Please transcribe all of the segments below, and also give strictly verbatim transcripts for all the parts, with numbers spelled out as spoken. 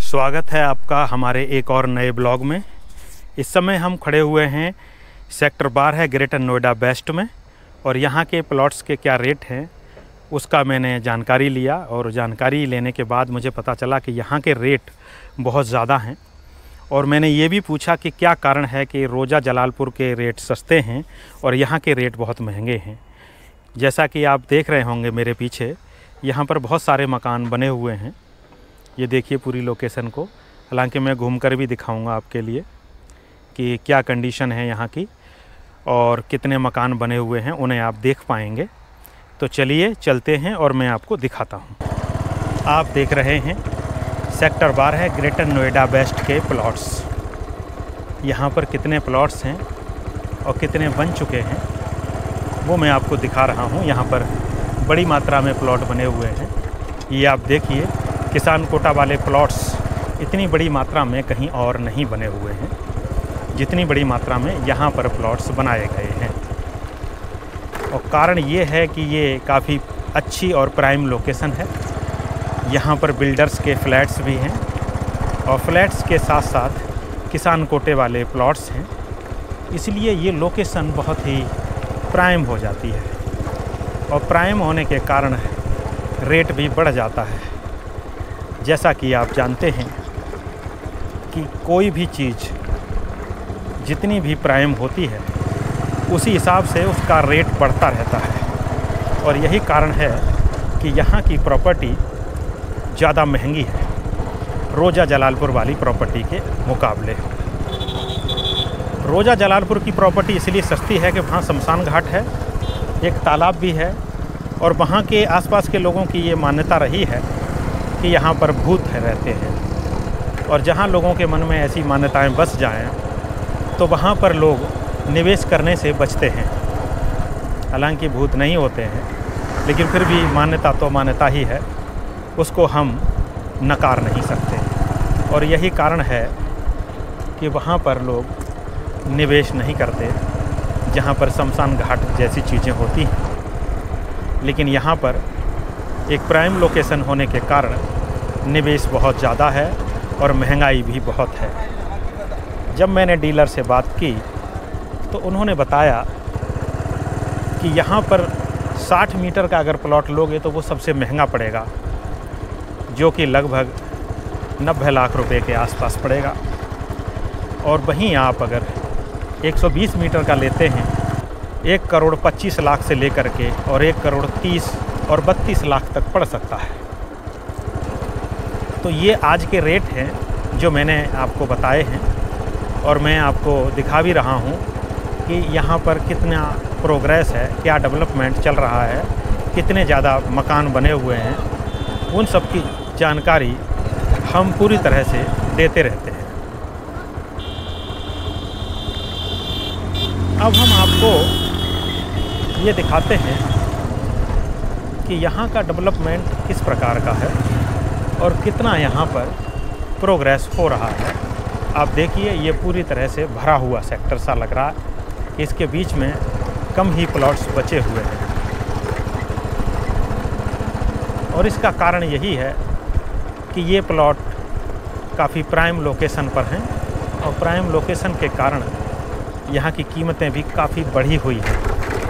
स्वागत है आपका हमारे एक और नए ब्लॉग में। इस समय हम खड़े हुए हैं सेक्टर बारह है ग्रेटर नोएडा वेस्ट में, और यहाँ के प्लॉट्स के क्या रेट हैं उसका मैंने जानकारी लिया। और जानकारी लेने के बाद मुझे पता चला कि यहाँ के रेट बहुत ज़्यादा हैं। और मैंने ये भी पूछा कि क्या कारण है कि रोजा जलालपुर के रेट सस्ते हैं और यहाँ के रेट बहुत महंगे हैं। जैसा कि आप देख रहे होंगे मेरे पीछे, यहाँ पर बहुत सारे मकान बने हुए हैं। ये देखिए पूरी लोकेशन को, हालांकि मैं घूमकर भी दिखाऊंगा आपके लिए कि क्या कंडीशन है यहाँ की और कितने मकान बने हुए हैं, उन्हें आप देख पाएंगे। तो चलिए चलते हैं और मैं आपको दिखाता हूँ। आप देख रहे हैं सेक्टर बारह है ग्रेटर नोएडा वेस्ट के प्लॉट्स। यहाँ पर कितने प्लॉट्स हैं और कितने बन चुके हैं वो मैं आपको दिखा रहा हूँ। यहाँ पर बड़ी मात्रा में प्लॉट बने हुए हैं। ये आप देखिए, किसान कोटा वाले प्लॉट्स इतनी बड़ी मात्रा में कहीं और नहीं बने हुए हैं जितनी बड़ी मात्रा में यहाँ पर प्लॉट्स बनाए गए हैं। और कारण ये है कि ये काफ़ी अच्छी और प्राइम लोकेशन है। यहाँ पर बिल्डर्स के फ्लैट्स भी हैं और फ्लैट्स के साथ साथ किसान कोटे वाले प्लॉट्स हैं, इसलिए ये लोकेशन बहुत ही प्राइम हो जाती है। और प्राइम होने के कारण रेट भी बढ़ जाता है। जैसा कि आप जानते हैं कि कोई भी चीज़ जितनी भी प्राइम होती है उसी हिसाब से उसका रेट बढ़ता रहता है। और यही कारण है कि यहाँ की प्रॉपर्टी ज़्यादा महंगी है रोजा जलालपुर वाली प्रॉपर्टी के मुकाबले। रोजा जलालपुर की प्रॉपर्टी इसलिए सस्ती है कि वहाँ शमशान घाट है, एक तालाब भी है, और वहाँ के आसपास के लोगों की ये मान्यता रही है कि यहाँ पर भूत है रहते हैं। और जहाँ लोगों के मन में ऐसी मान्यताएं बस जाएं तो वहाँ पर लोग निवेश करने से बचते हैं। हालांकि भूत नहीं होते हैं, लेकिन फिर भी मान्यता तो मान्यता ही है, उसको हम नकार नहीं सकते। और यही कारण है कि वहाँ पर लोग निवेश नहीं करते जहाँ पर शमशान घाट जैसी चीज़ें होती हैं। लेकिन यहाँ पर एक प्राइम लोकेशन होने के कारण निवेश बहुत ज़्यादा है और महंगाई भी बहुत है। जब मैंने डीलर से बात की तो उन्होंने बताया कि यहाँ पर साठ मीटर का अगर प्लॉट लोगे तो वो सबसे महंगा पड़ेगा, जो कि लगभग नब्बे लाख रुपए के आसपास पड़ेगा। और वहीं आप अगर एक सौ बीस मीटर का लेते हैं, एक करोड़ पच्चीस लाख से लेकर के और एक करोड़ तीस और बत्तीस लाख तक पड़ सकता है। तो ये आज के रेट हैं जो मैंने आपको बताए हैं, और मैं आपको दिखा भी रहा हूँ कि यहाँ पर कितना प्रोग्रेस है, क्या डेवलपमेंट चल रहा है, कितने ज़्यादा मकान बने हुए हैं। उन सब की जानकारी हम पूरी तरह से देते रहते हैं। अब हम आपको ये दिखाते हैं कि यहाँ का डेवलपमेंट किस प्रकार का है और कितना यहाँ पर प्रोग्रेस हो रहा है। आप देखिए, ये पूरी तरह से भरा हुआ सेक्टर सा लग रहा है। इसके बीच में कम ही प्लॉट्स बचे हुए हैं, और इसका कारण यही है कि ये प्लॉट काफ़ी प्राइम लोकेशन पर हैं, और प्राइम लोकेशन के कारण यहाँ की कीमतें भी काफ़ी बढ़ी हुई हैं।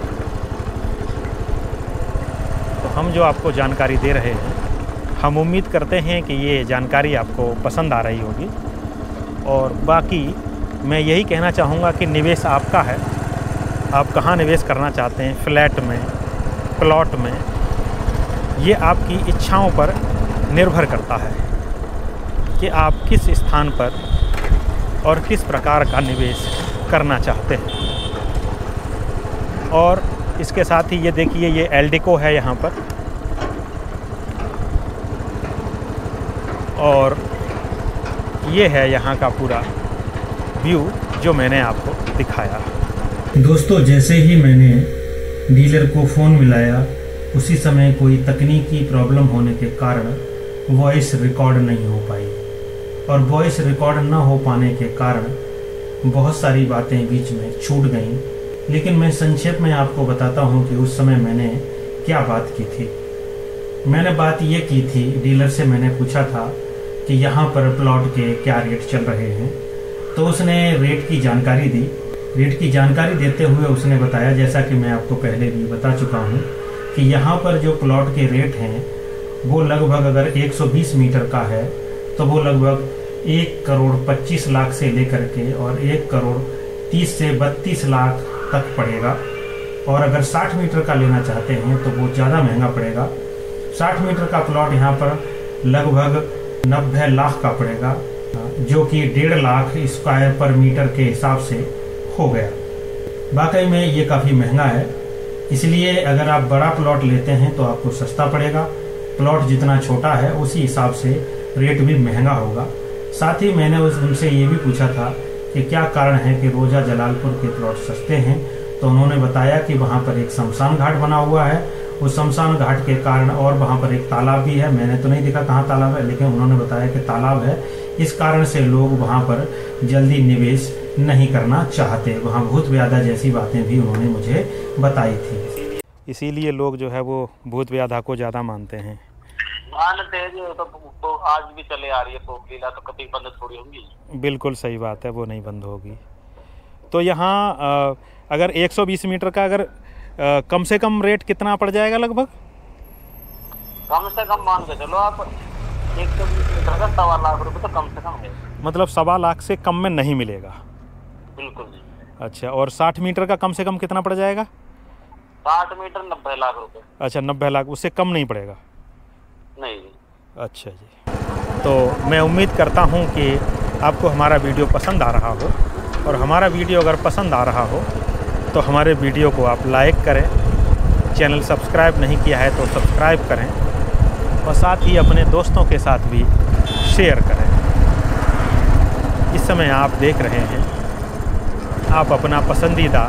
तो हम जो आपको जानकारी दे रहे हैं, हम उम्मीद करते हैं कि ये जानकारी आपको पसंद आ रही होगी। और बाकी मैं यही कहना चाहूँगा कि निवेश आपका है, आप कहाँ निवेश करना चाहते हैं, फ्लैट में, प्लॉट में, ये आपकी इच्छाओं पर निर्भर करता है कि आप किस स्थान पर और किस प्रकार का निवेश करना चाहते हैं। और इसके साथ ही ये देखिए, ये एल्डिको है यहाँ पर, और ये है यहाँ का पूरा व्यू जो मैंने आपको दिखाया। दोस्तों, जैसे ही मैंने डीलर को फ़ोन मिलाया उसी समय कोई तकनीकी प्रॉब्लम होने के कारण वॉइस रिकॉर्ड नहीं हो पाई, और वॉइस रिकॉर्ड ना हो पाने के कारण बहुत सारी बातें बीच में छूट गईं। लेकिन मैं संक्षेप में आपको बताता हूं कि उस समय मैंने क्या बात की थी। मैंने बात ये की थी, डीलर से मैंने पूछा था कि यहाँ पर प्लॉट के क्या रेट चल रहे हैं। तो उसने रेट की जानकारी दी। रेट की जानकारी देते हुए उसने बताया, जैसा कि मैं आपको पहले भी बता चुका हूँ, कि यहाँ पर जो प्लॉट के रेट हैं वो लगभग अगर एक सौ बीस मीटर का है तो वो लगभग एक करोड़ पच्चीस लाख से लेकर के और एक करोड़ तीस से बत्तीस लाख तक पड़ेगा। और अगर साठ मीटर का लेना चाहते हैं तो वो ज़्यादा महंगा पड़ेगा। साठ मीटर का प्लॉट यहाँ पर लगभग नब्बे लाख का पड़ेगा, जो कि डेढ़ लाख स्क्वायर पर मीटर के हिसाब से हो गया। वाकई में ये काफ़ी महंगा है, इसलिए अगर आप बड़ा प्लॉट लेते हैं तो आपको सस्ता पड़ेगा। प्लॉट जितना छोटा है उसी हिसाब से रेट भी महंगा होगा। साथ ही मैंने उस उनसे ये भी पूछा था कि क्या कारण है कि रोजा जलालपुर के प्लॉट सस्ते हैं। तो उन्होंने बताया कि वहाँ पर एक शमशान घाट बना हुआ है, उस शमशान घाट के कारण, और वहाँ पर एक तालाब भी है। मैंने तो नहीं देखा कहाँ तालाब है, लेकिन उन्होंने बताया कि तालाब है। इस कारण से लोग वहाँ पर जल्दी निवेश नहीं करना चाहते। वहाँ भूत व्याधा जैसी बातें भी उन्होंने मुझे बताई थी। इसीलिए लोग जो है वो भूत व्याधा को ज़्यादा मानते हैं। मानते हैं जो तो, तो आज भी चले आ रही है फोक लीला, तो कभी बंद थोड़ी होगी। बिल्कुल सही बात है, वो नहीं बंद होगी। तो यहाँ अगर एक सौ बीस मीटर का अगर आ, कम से कम रेट कितना पड़ जाएगा लगभग? कम से कम मान के चलो आप एक सौ बीस मीटर का सवा लाख रुपए तो कम से कम है। मतलब सवा लाख से कम में नहीं मिलेगा? बिल्कुल जी। अच्छा, और साठ मीटर का कम से कम कितना पड़ जाएगा? साठ मीटर नब्बे लाख रुपए। अच्छा, नब्बे लाख, उससे कम नहीं पड़ेगा? नहीं जी। अच्छा जी। तो मैं उम्मीद करता हूँ कि आपको हमारा वीडियो पसंद आ रहा हो, और हमारा वीडियो अगर पसंद आ रहा हो तो हमारे वीडियो को आप लाइक करें, चैनल सब्सक्राइब नहीं किया है तो सब्सक्राइब करें, और साथ ही अपने दोस्तों के साथ भी शेयर करें। इस समय आप देख रहे हैं आप अपना पसंदीदा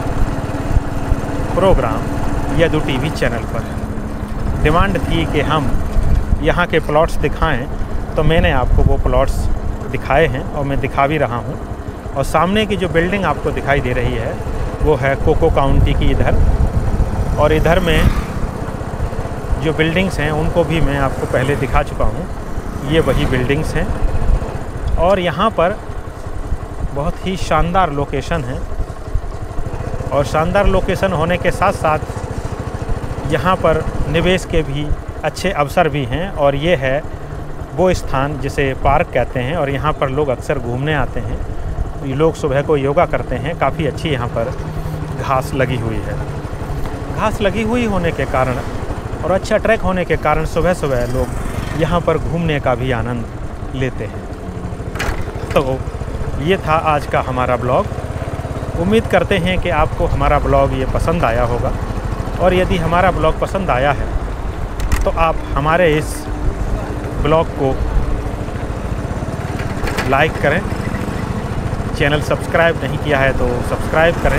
प्रोग्राम यदु टीवी चैनल पर। डिमांड थी कि हम यहाँ के प्लॉट्स दिखाएं, तो मैंने आपको वो प्लॉट्स दिखाए हैं और मैं दिखा भी रहा हूँ। और सामने की जो बिल्डिंग आपको दिखाई दे रही है वो है कोको काउंटी की इधर, और इधर में जो बिल्डिंग्स हैं उनको भी मैं आपको पहले दिखा चुका हूँ। ये वही बिल्डिंग्स हैं, और यहाँ पर बहुत ही शानदार लोकेशन है। और शानदार लोकेशन होने के साथ साथ यहाँ पर निवेश के भी अच्छे अवसर भी हैं। और ये है वो स्थान जिसे पार्क कहते हैं, और यहाँ पर लोग अक्सर घूमने आते हैं। ये लोग सुबह को योगा करते हैं। काफ़ी अच्छी यहाँ पर घास लगी हुई है। घास लगी हुई होने के कारण और अच्छा ट्रैक होने के कारण सुबह सुबह लोग यहाँ पर घूमने का भी आनंद लेते हैं। तो ये था आज का हमारा ब्लॉग। उम्मीद करते हैं कि आपको हमारा ब्लॉग ये पसंद आया होगा, और यदि हमारा ब्लॉग पसंद आया है तो आप हमारे इस ब्लॉग को लाइक करें, चैनल सब्सक्राइब नहीं किया है तो सब्सक्राइब करें,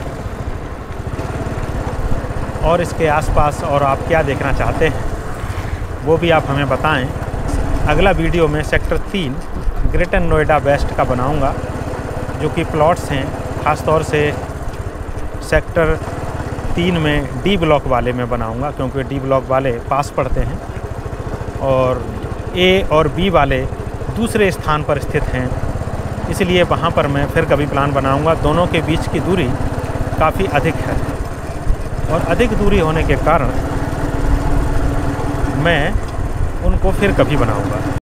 और इसके आसपास और आप क्या देखना चाहते हैं वो भी आप हमें बताएं। अगला वीडियो में सेक्टर तीन ग्रेटर नोएडा वेस्ट का बनाऊंगा, जो कि प्लॉट्स हैं। ख़ास तौर से सेक्टर तीन में डी ब्लॉक वाले में बनाऊंगा, क्योंकि डी ब्लॉक वाले पास पड़ते हैं और ए और बी वाले दूसरे स्थान पर स्थित हैं। इसलिए वहाँ पर मैं फिर कभी प्लान बनाऊंगा। दोनों के बीच की दूरी काफ़ी अधिक है, और अधिक दूरी होने के कारण मैं उनको फिर कभी बनाऊंगा।